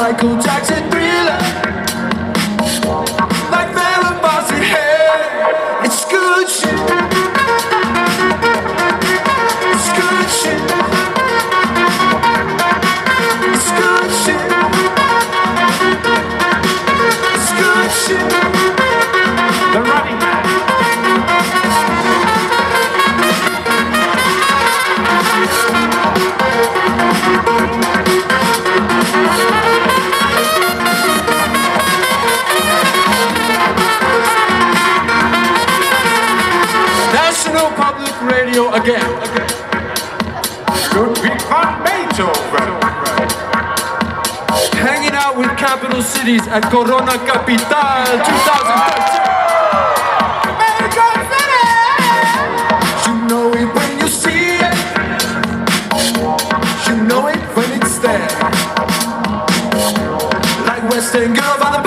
Michael Jackson Thriller, like Farrah Fawcett hair. It's good shit. It's good shit. It's good shit. It's good shit. The Running Man. National Public Radio again. Ludwig van Beethoven. Hanging out with capital cities at Corona Capital 2013. You know it when you see it. You know it when it's there. Like Western Girl by the